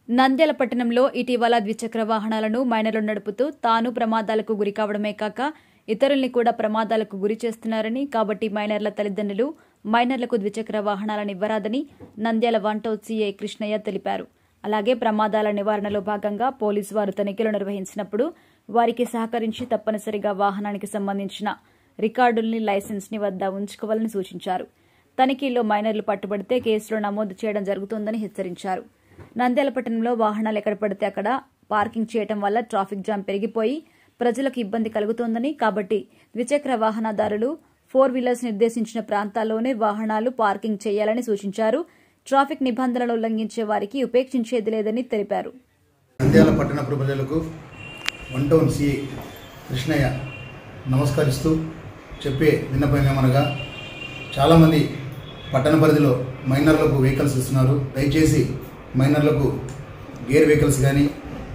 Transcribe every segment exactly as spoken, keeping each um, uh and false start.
నంద్యాల పట్టణంలో ఇటీవల ద్విచక్ర వాహనాలను మైనర్లు నడుపుతూ తాను ప్రమాదాలకు గురి కావడమే కాక ఇతరుల్ని కూడా ప్రమాదాలకు గురి చేస్తున్నారని, కాబట్టి మైనర్ల తల్లిదండ్రులు మైనర్లకు ద్విచక్ర వాహనాలను ఇవ్వరాదని Nandyal one town CI Krishnaiah తెలిపారు. అలాగే ప్రమాదాల నివారణలో భాగంగా పోలీసు వారు తనిఖీలు నిర్వహించినప్పుడు వారికి సహకరించి తప్పనిసరిగా వాహనానికి సంబంధించిన రికార్డుల్ని, లైసెన్స్ ని వద్ద ఉంచుకోవాలని సూచించారు. తనిఖీల్లో మైనర్లు పట్టుబడితే కేసులు నమోదు చేయడం జరుగుతుందని హెచ్చరించారు. నంద్యాల పట్టణంలో వాహనాలు ఎక్కడ పడితే అక్కడ పార్కింగ్ చేయడం వల్ల ట్రాఫిక్ జామ్ పెరిగిపోయి ప్రజలకు ఇబ్బంది కలుగుతోందని, కాబట్టి ద్విచక్ర వాహనదారులు ఫోర్ వీలర్స్ నిర్దేశించిన ప్రాంతాల్లోనే వాహనాలు పార్కింగ్ చేయాలని సూచించారు. ట్రాఫిక్ నిబంధనలు ఉల్లంఘించే వారికి ఉపేక్షించేది లేదని తెలిపారు. నంద్యాల పట్టణ ప్రజలకు వన్ టౌన్ సీఐ కృష్ణయ్య నమస్కరిస్తూ చెప్పే విన్నపం ఏమనగా, చాలామంది పట్టణ పరిధిలో మైనర్లకు వెహికల్స్ ఇస్తున్నారు. దయచేసి మైనర్లకు గేర్ వెహికల్స్ కానీ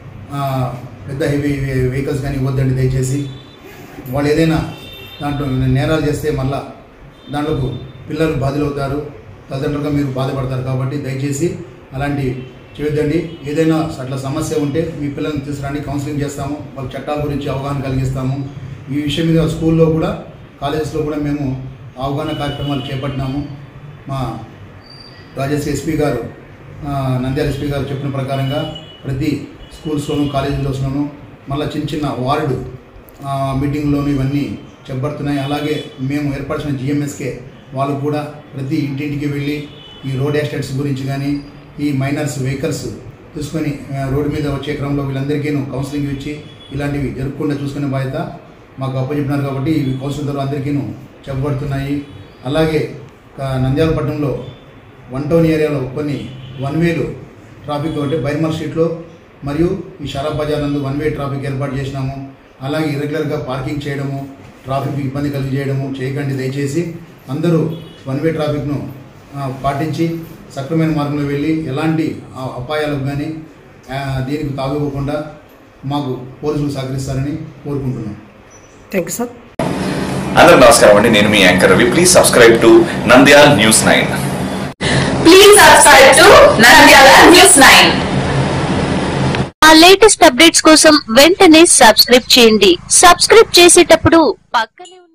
పెద్ద హెవీ వెహికల్స్ కానీ ఇవ్వద్దండి. దయచేసి వాళ్ళు ఏదైనా దాంట్లో నేరాలు చేస్తే మళ్ళా దాంట్లోకి పిల్లలు బాధ్యులవుతారు, తల్లిదండ్రులుగా మీరు బాధపడతారు. కాబట్టి దయచేసి అలాంటి చేయొద్దండి. ఏదైనా అట్లా సమస్య ఉంటే మీ పిల్లల్ని తీసుకురండి, కౌన్సిలింగ్ చేస్తాము, వాళ్ళ చట్టాల గురించి అవగాహన కలిగిస్తాము. ఈ విషయం మీద స్కూల్లో కూడా కాలేజెస్లో కూడా మేము అవగాహన కార్యక్రమాలు చేపట్టినాము. మా రాజశ్రీ ఎస్పీ గారు, నంద్యాల ఎస్పీ గారు చెప్పిన ప్రకారంగా ప్రతి స్కూల్స్లోను కాలేజీలోనూ మళ్ళీ చిన్న చిన్న వార్డు మీటింగ్లోనూ ఇవన్నీ చెప్పబడుతున్నాయి. అలాగే మేము ఏర్పరిచిన జిఎంఎస్కే వాళ్ళు కూడా ప్రతి ఇంటింటికి వెళ్ళి ఈ రోడ్ యాక్సిడెంట్స్ గురించి కానీ ఈ మైనర్స్ వెహికల్స్ చూసుకొని రోడ్డు మీద వచ్చే క్రమంలో వీళ్ళందరికీ కౌన్సిలింగ్ ఇచ్చి ఇలాంటివి జరగకుండా చూసుకునే బాధ్యత మాకు అప్పచెప్పినారు. కాబట్టి ఇవి కౌన్సిల్ ద్వారా అందరికీ చెప్పబడుతున్నాయి. అలాగే నంద్యాల పట్టణంలో వన్ టౌన్ ఏరియాలో కొన్ని వన్ వేలు ట్రాఫిక్ అంటే బైర్మల్ స్ట్రీట్లో మరియు ఈ షరాబ్ బజార్ నందు వన్ వే ట్రాఫిక్ ఏర్పాటు చేసినాము. అలాగే ఇరెగ్యులర్గా పార్కింగ్ చేయడము, ట్రాఫిక్ ఇబ్బంది కలిగి చేయడము చేయకండి. దయచేసి అందరూ వన్ వే ట్రాఫిక్ను పాటించి సక్రమైన మార్గంలో వెళ్ళి ఎలాంటి అపాయాలకు కానీ దీనికి తావివ్వకుండా మాకు పోలీసులు సహకరిస్తారని కోరుకుంటున్నాం. Thank you sir. అందరూ నమస్కారం అండి, నేను మీ anchor Ravi. Please subscribe to Nandyal news nine. Please subscribe to Nandyal news nine. ఆ లేటెస్ట్ అప్డేట్స్ కోసం వెంటనే సబ్స్క్రైబ్ చేయండి. సబ్స్క్రైబ్ చేసేటప్పుడు పక్కనే